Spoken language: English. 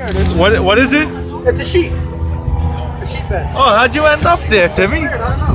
There it is. What is it? It's a sheep. A sheep bed. Oh, how'd you end up there, Timmy? I don't know.